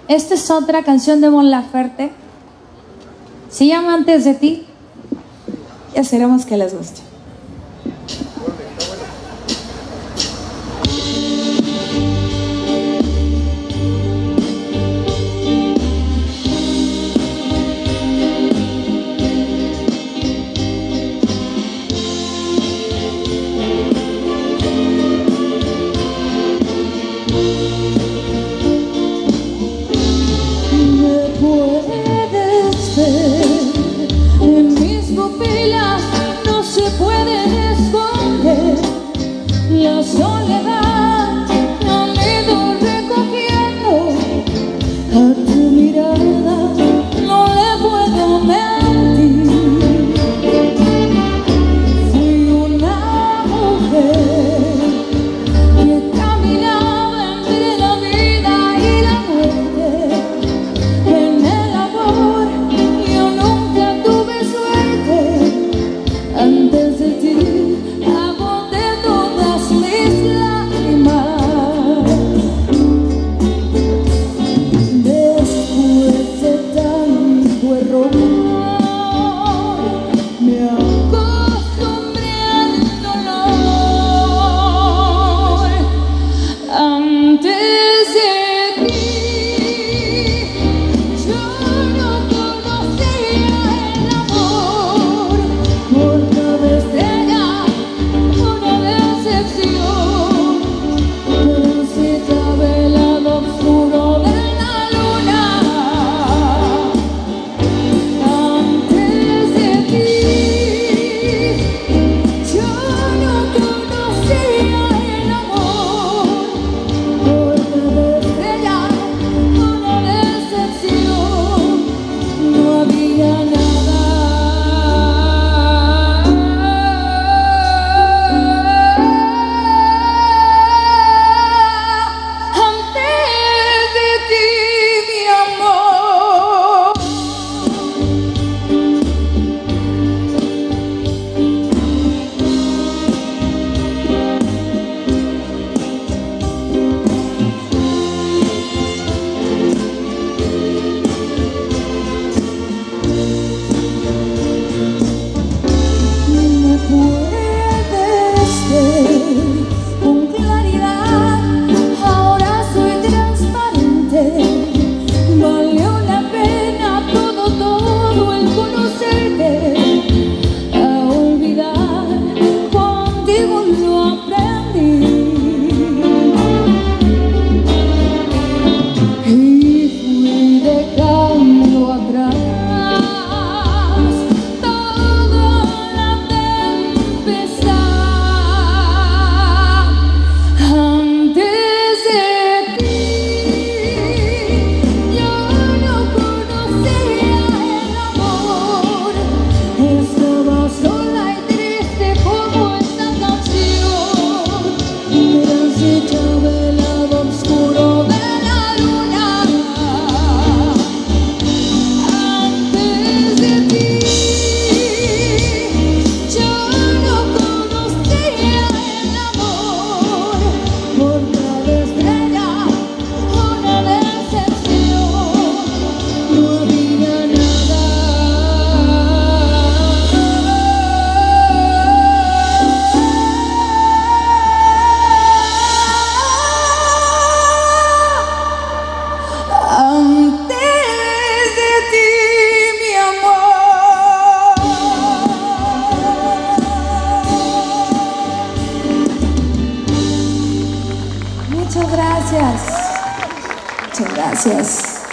Esta es otra canción de Mon Laferte. Se llama Antes de ti. Ya esperemos que les guste. En mis pupilas no se puede esconder la soledad, la han ido recogiendo. A tu mirada no le puedo mentir. Fui una mujer que caminaba entre la vida y la muerte. En el amor antes de ti agoté todas mis lágrimas. Después de tanto error me acostumbré al dolor. Antes de ti yo no conocía el amor. Por cada estrella una decepción, transitaba el lado oscuro de la luna. Antes de ti yo no conocía el amor. Por cada estrella una decepción, no había nada. Muchas gracias. Muchas gracias.